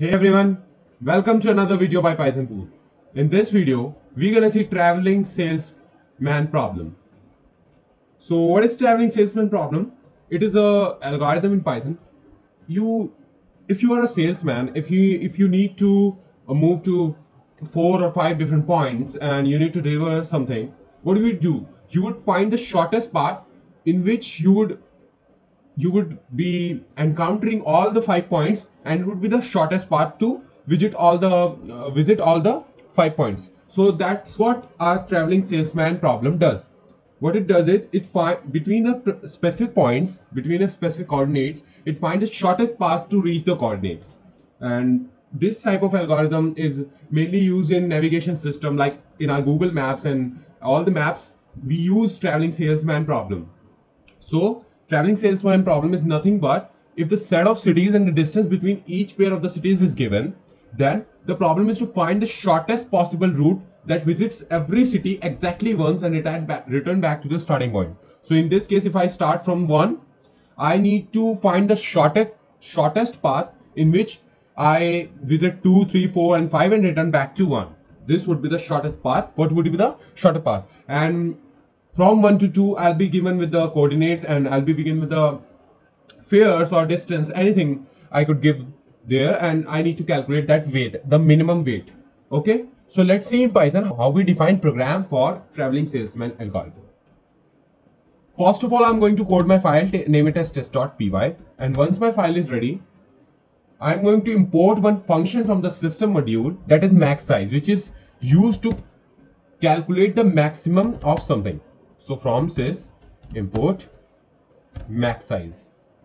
Hey everyone, welcome to another video by Python Pool. In this video, we're gonna see traveling salesman problem. So what is traveling salesman problem? It is a algorithm in Python. If you are a salesman, if you need to move to 4 or 5 different points and you need to deliver something, what do? You would find the shortest path in which you would be encountering all the 5 points, and it would be the shortest path to visit all the 5 points. So that's what our traveling salesman problem does. What it does is it finds between the specific points, between the specific coordinates, it finds the shortest path to reach the coordinates. And this type of algorithm is mainly used in navigation system, like in our Google Maps and all the maps. We use traveling salesman problem. So traveling salesman problem is nothing but if the set of cities and the distance between each pair of the cities is given, then the problem is to find the shortest possible route that visits every city exactly once and return back to the starting point. So in this case, if I start from 1, I need to find the shortest path in which I visit 2, 3, 4 and 5 and return back to 1. This would be the shortest path. What would be the shortest path? And from 1 to 2, I'll be given with the coordinates, and I'll be given with the fares or distance, anything I could give there, and I need to calculate that weight, the minimum weight. Okay, so let's see in Python how we define program for traveling salesman algorithm. First of all, I'm going to code my file, name it as test.py, and once my file is ready, I'm going to import one function from the system module, that is max size, which is used to calculate the maximum of something. So from sys import max size.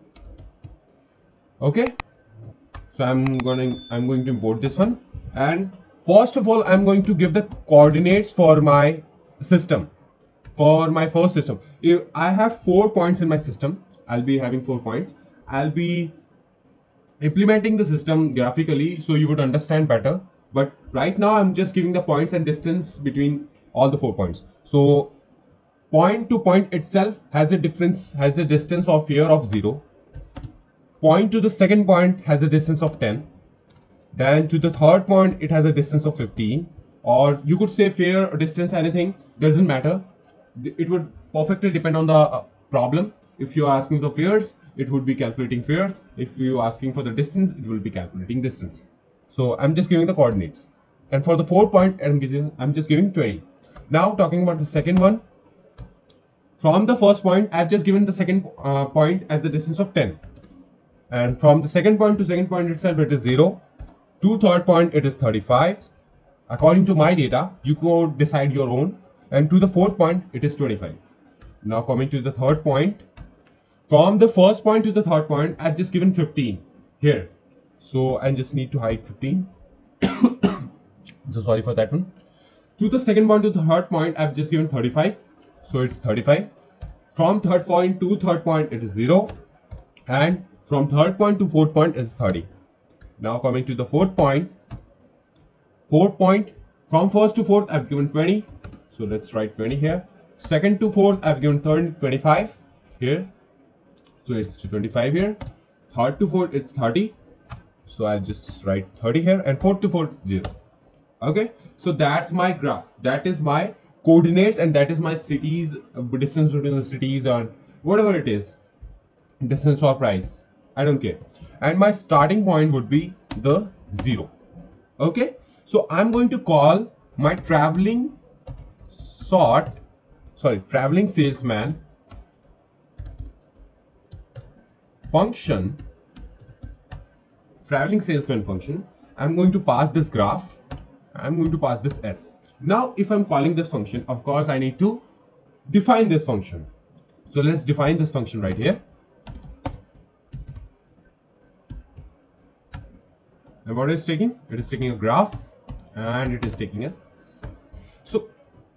Okay, so I'm going to import this one, and first of all I'm going to give the coordinates for my system, for my first system. If I have 4 points in my system, I'll be having 4 points. I'll be implementing the system graphically so you would understand better, but right now I'm just giving the points and distance between all the 4 points. So point to point itself has the distance of here of 0. Point to the second point has a distance of 10. Then to the third point it has a distance of 15, or you could say fair or distance, anything, doesn't matter. It would perfectly depend on the problem. If you are asking for fares, it would be calculating fares. If you are asking for the distance, it will be calculating distance. So I'm just giving the coordinates, and for the 4 point I'm just giving 20. Now talking about the second one, from the first point I've just given the second point as the distance of 10, and from the second point to second point itself it is 0. To third point it is 35. According to my data, you could decide your own. And to the fourth point it is 25. Now coming to the third point, from the first point to the third point I've just given 15 here, so I just need to hide 15. So sorry for that one. To the second point to the third point I've just given 35, so it's 35. From third point to third point it is 0, and from third point to fourth point is 30. Now coming to the fourth point, from first to fourth I've given 20, so let's write 20 here. Second to fourth I've given 25 here, so it's 25 here. Third to fourth it's 30, so I'll just write 30 here, and fourth to fourth 0. Okay, so that's my graph, that is my coordinates, and that is my cities, distance between the cities, or whatever it is, distance or price, I don't care. And my starting point would be the 0. Okay, so I'm going to call my traveling salesman function. I'm going to pass this graph, I'm going to pass this s. Now if I'm calling this function, of course I need to define this function. So let's define this function right here. And what is taking? It is taking a graph, and it is taking a. So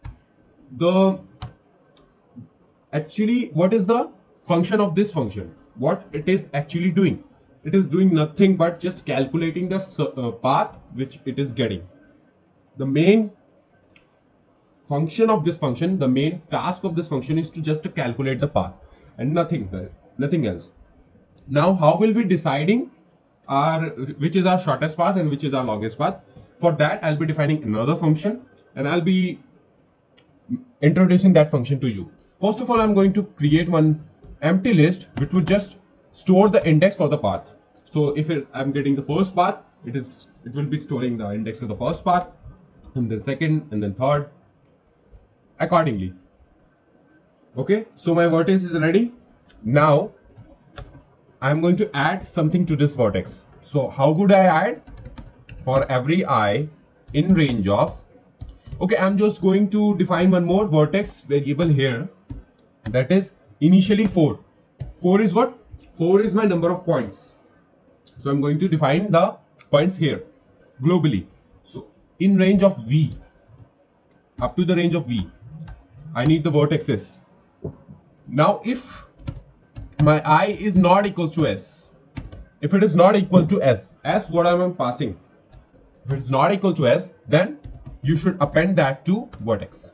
what is the function of this function? What it is actually doing? It is doing nothing but just calculating the path which it is getting. The main function of this function, the main task of this function is to just calculate the path and nothing else. Now how will we deciding which is our shortest path and which is our longest path. For that, I'll be defining another function and I'll be introducing that function to you. First of all, I'm going to create one empty list which would just store the index for the path. So if I'm getting the first path, it will be storing the index of the first path, and then second, and then third, accordingly. Okay, so my vertex is ready. Now I'm going to add something to this vertex. So how would I add? For every I in range of, okay, I'm just going to define one more vertex variable here, that is initially 4. 4 is what? 4 is my number of points. So I'm going to define the points here globally. So in range of V, up to the range of V, I need the vertexes. Now if my I is not equals to S, if it is not equal to S, what am I passing? If it is not equal to S, then you should append that to vertex.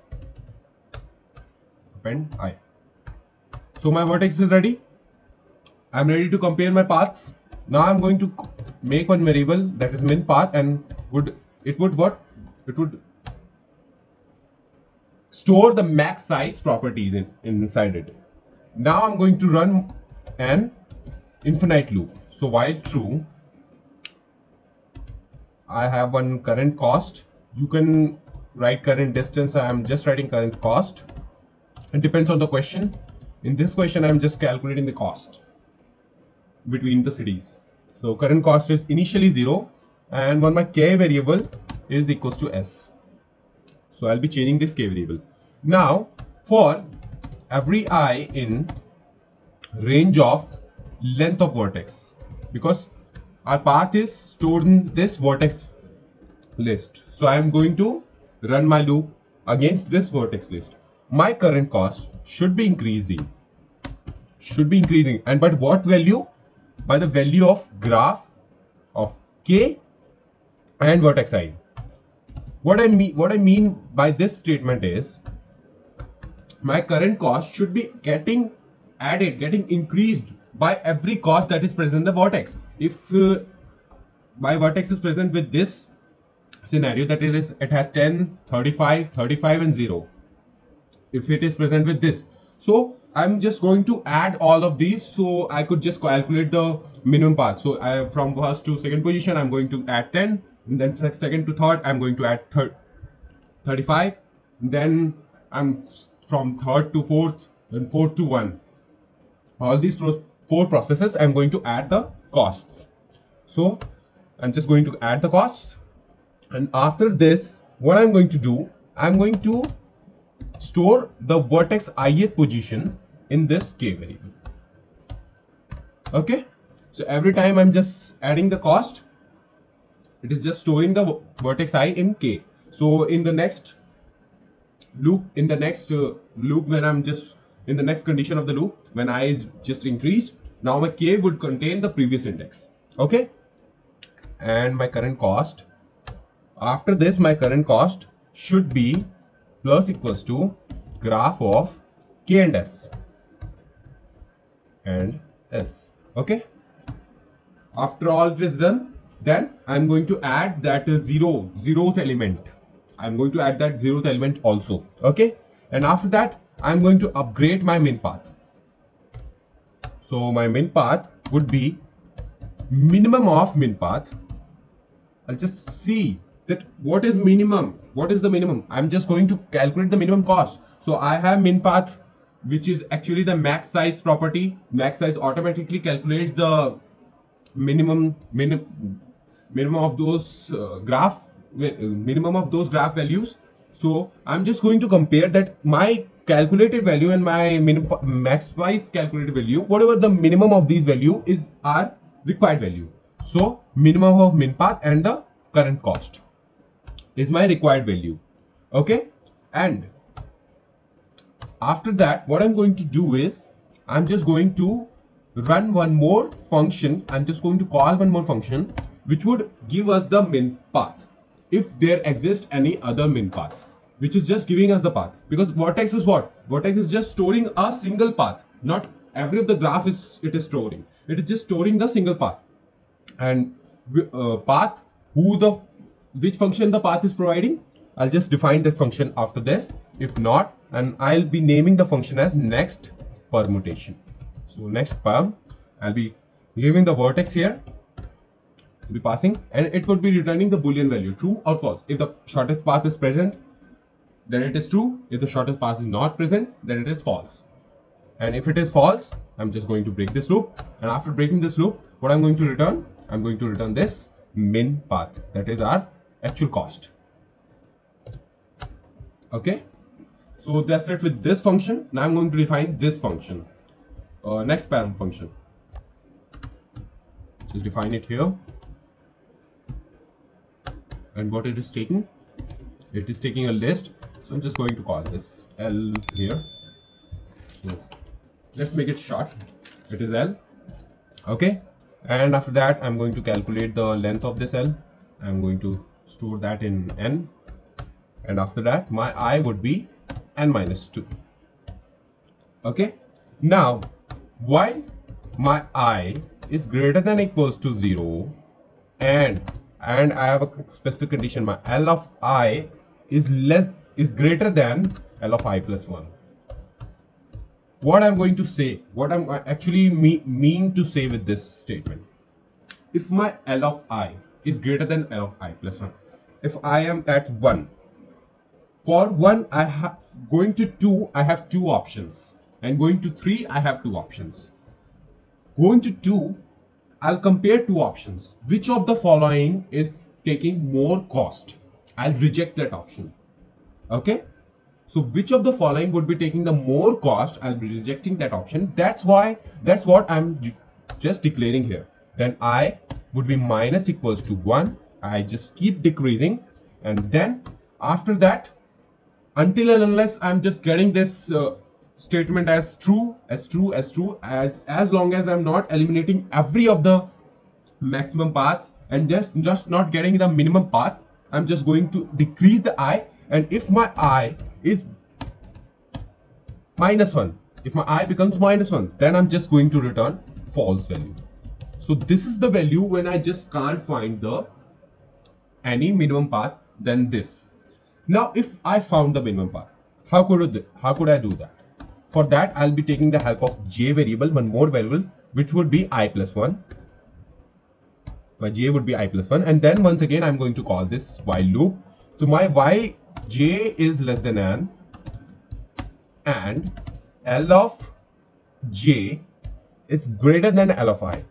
Append I. So my vertex is ready. I'm ready to compare my paths. Now I'm going to make one variable that is min path, and it would store the max size properties inside it. Now I'm going to run an infinite loop. So while true, I have one current cost. You can write current distance. I am just writing current cost. It depends on the question. In this question, I am just calculating the cost between the cities. So current cost is initially 0, and when my k variable is equals to S. So I'll be changing this k variable. Now for every I in range of length of vertex, because our path is stored in this vertex list, so I am going to run my loop against this vertex list. My current cost should be increasing, and but what value? By the value of graph of k and vertex I. What I mean by this statement is my current cost should be getting increased by every cost that is present in the vertex. If my vertex is present with this scenario, that is it has 10, 35, 35 and 0. If it is present with this, so I'm just going to add all of these, so I could just calculate the minimum path. So from first to second position, I'm going to add 10, and then second to third, I'm going to add 35. Then I'm from third to fourth, and fourth to 1. All these 4 processes, I'm going to add the costs. So I'm just going to add the costs, and after this, what I'm going to do, I'm going to store the vertex ith position in this k variable. Okay, so every time I'm just adding the cost, it is just storing the vertex I in k. So in the next loop, when I'm just in the next condition of the loop, when I is just increased, now my k would contain the previous index. Okay, and my current cost, after this, my current cost should be plus equals to graph of k and s. Okay, after all this done, then I'm going to add that zeroth element. I'm going to add that 0th element also. Okay, and after that, I'm going to upgrade my min path. So my min path would be minimum of min path. I'll just see that what is minimum. What is the minimum? I'm just going to calculate the minimum cost. So I have min path, which is actually the max size property. Max size automatically calculates the minimum of those graph values. So I'm just going to compare that my calculated value and my max size calculated value, whatever the minimum of these value is our required value. So minimum of min path and the current cost is my required value. Okay, and after that, what I'm going to do is I'm just going to run one more function. I'm just going to call one more function which would give us the min path if there exists any other min path, which is just giving us the path, because vertex is what? Vertex is just storing a single path. Not every of the graph is storing. It is just storing the single path. and path, which function the path is providing, I'll just define that function after this. If not, and I'll be naming the function as next permutation. So next perm, I'll be giving the vertex here, be passing, and it would be returning the boolean value true or false. If the shortest path is present, then it is true. If the shortest path is not present, then it is false. And if it is false, I'm just going to break this loop, and after breaking this loop, what I'm going to return, I'm going to return this min path, that is our actual cost. Okay, so that's it with this function. Now I'm going to define this function, next param function. Just define it here, and what it is taking, it is taking a list, so I'm just going to call this L here. So let's make it short, it is L. Okay, and after that I'm going to calculate the length of this L. I'm going to store that in n, and after that my I would be n minus 2. Okay, now while my I is greater than equals to 0, and I have a specific condition, my L of I is greater than L of I plus 1. What I'm going to say, what I'm actually mean to say with this statement, if my L of I is greater than L of I plus 1, if I am at 1, for 1 going to 2 I have 2 options, and going to 3 I have 2 options. Going to 2, I'll compare 2 options. Which of the following is taking more cost? I'll reject that option. Okay, so which of the following would be taking the more cost, I'll be rejecting that option. That's what I'm just declaring here. Then I would be minus equals to 1. I just keep decreasing, and then after that, until and unless I'm just getting this statement as true, as long as I'm not eliminating every of the maximum paths and just not getting the minimum path, I'm just going to decrease the I. And if my I is minus 1, if my I becomes minus 1, then I'm just going to return false value. So this is the value when I just can't find any minimum path than this. Now if I found the minimum path, how could I do that? For that, I'll be taking the help of j variable, one more variable, which would be I plus 1. My j would be I plus 1, and then once again I'm going to call this while loop. So my y j is less than n, and L of j is greater than L of I.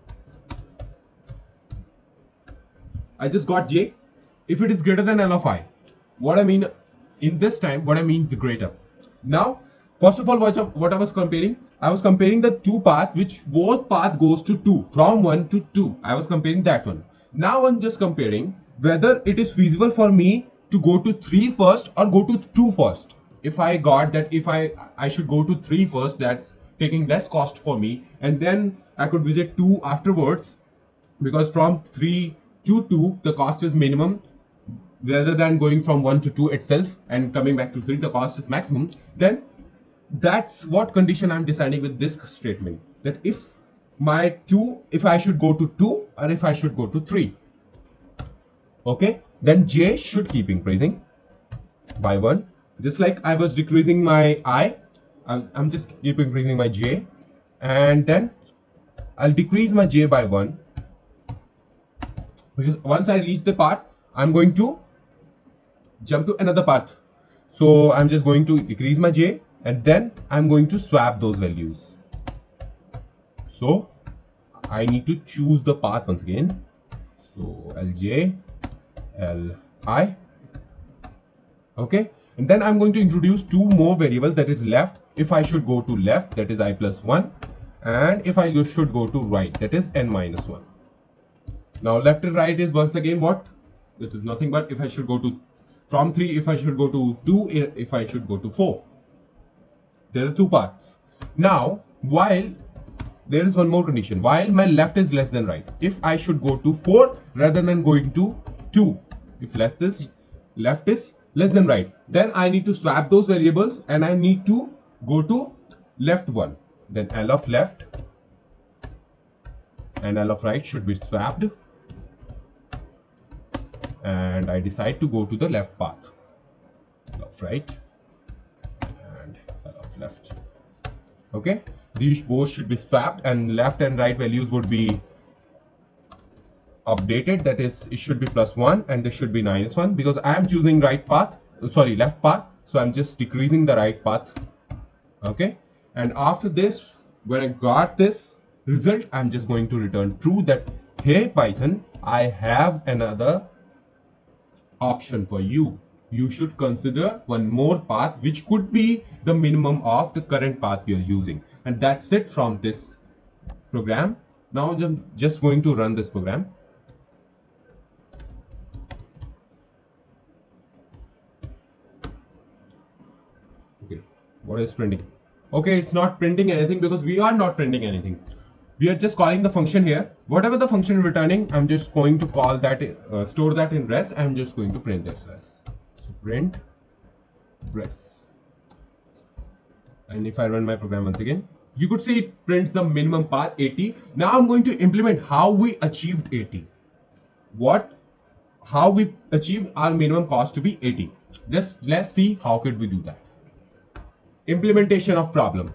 I just got j. If it is greater than L of I, what I mean in this time, what I mean the greater. Now, first of all, what I was comparing? I was comparing the 2 paths, which both path goes to 2, from 1 to 2. I was comparing that one. Now I'm just comparing whether it is feasible for me to go to 3 first or go to 2 first. If I got that if I should go to 3 first, that's taking less cost for me, and then I could visit 2 afterwards, because from 3 to 2 the cost is minimum, rather than going from 1 to 2 itself and coming back to 3 the cost is maximum. Then that's what condition I'm deciding with this statement, that if I should go to 2 or if I should go to 3. Okay, then j should keep increasing by 1, just like I was decreasing my I. I'm just keep increasing my j, and then I'll decrease my j by 1, because once I reach the part, I'm going to jump to another part. So I'm just going to decrease my j, and then I'm going to swap those values. So I need to choose the path once again. So Lj, Li. Okay, and then I'm going to introduce 2 more variables, that is left. If I should go to left, that is I plus 1, and if I should go to right, that is n minus 1. Now left and right is once again what? It is nothing but if I should go to from 3, if I should go to 2, if I should go to 4. There are 2 paths. Now while there is one more condition, while my left is less than right, if I should go to 4 rather than going to 2, if left is less than right, then I need to swap those variables and I need to go to left one. Then L of left and L of right should be swapped. and I decide to go to the left path, left right and left. Okay, these both should be swapped and left and right values would be updated. That is, it should be +1 and this should be -1 because I am choosing left path, so I'm just decreasing the right path. Okay, and after this, when I got this result, I'm just going to return true that, hey Python, I have another option for you. You should consider one more path which could be the minimum of the current path you're using. And that's it from this program. Now I'm just going to run this program. Okay, what is printing? Okay, it's not printing anything because we are not printing anything. We are just calling the function here. Whatever the function returning, I'm just going to call that, store that in res. I'm just going to print this res. So print res. And if I run my program once again, you could see it prints the minimum path 80. Now I'm going to implement how we achieved 80. How we achieved our minimum cost to be 80. Just let's see how could we do that. Implementation of problem.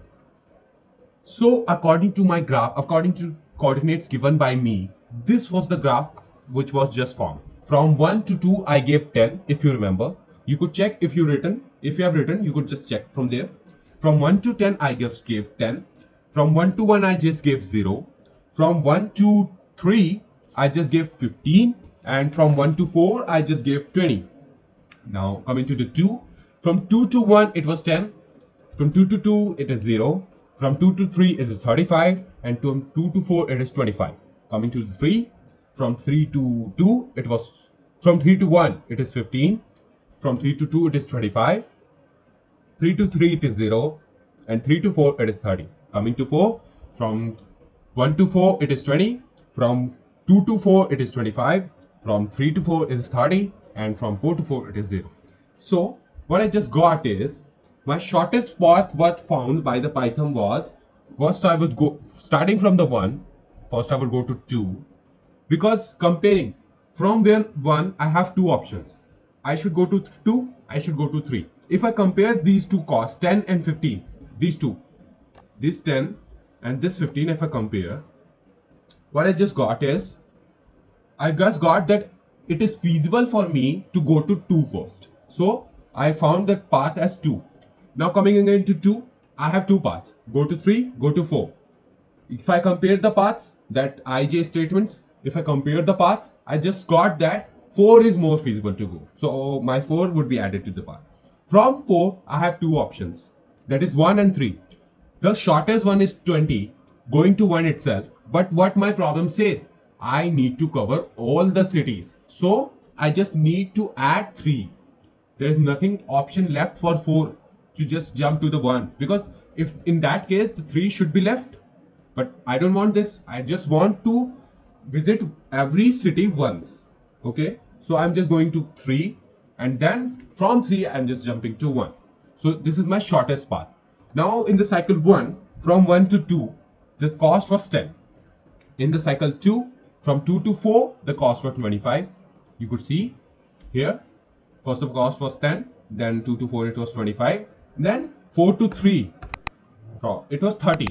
So according to my graph, according to coordinates given by me, this was the graph which was just formed. From 1 to 2 I gave 10, if you remember. You could check if you have written, you could just check from there. From 1 to 10 I gave 10. From 1 to 1 I just gave 0. From 1 to 3 I just gave 15. And from 1 to 4 I just gave 20. Now coming to the 2. From 2 to 1 it was 10. From 2 to 2 it is 0. From 2 to 3 it is 35. And from 2 to 4 it is 25. Coming to the 3. From 3 to 2 it was, from 3 to 1 it is 15. From 3 to 2 it is 25. 3 to 3 it is 0. And 3 to 4 it is 30. Coming to 4. From 1 to 4 it is 20. From 2 to 4 it is 25. From 3 to 4 it is 30. And from 4 to 4 it is 0. So what I just got is, my shortest path was found by the Python was, first I was starting from the 1, first I would go to 2, because comparing from where 1 I have two options. I should go to 2, I should go to 3. If I compare these two costs, 10 and 15, these two, this 10 and this 15, if I compare, what I just got is, I just got that it is feasible for me to go to 2 first. So I found that path as 2. Now coming again to 2, I have two paths. Go to 3, go to 4. If I compare the paths, that IJ statements, if I compare the paths, I just got that 4 is more feasible to go. So my 4 would be added to the path. From 4, I have two options. That is 1 and 3. The shortest one is 20, going to 1 itself. But what my problem says, I need to cover all the cities. So I just need to add 3. There is nothing option left for 4 to just jump to the 1, because if in that case the 3 should be left, but I don't want this. I just want to visit every city once. Okay, so I'm just going to 3, and then from 3 I'm just jumping to 1. So this is my shortest path. Now in the cycle 1, from 1 to 2 the cost was 10. In the cycle 2, from 2 to 4 the cost was 25. You could see here, first of cost was 10, then 2 to 4 it was 25. Then 4 to 3, it was 30.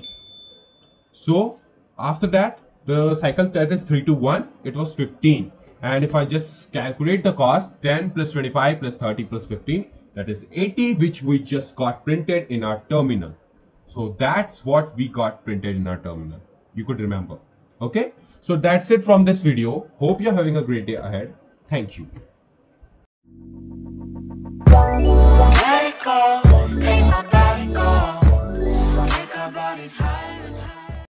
So after that, the cycle that is 3 to 1, it was 15. And if I just calculate the cost, 10 plus 25 plus 30 plus 15, that is 80, which we just got printed in our terminal. So that's what we got printed in our terminal. You could remember. Okay. So that's it from this video. Hope you're having a great day ahead. Thank you. Let it go.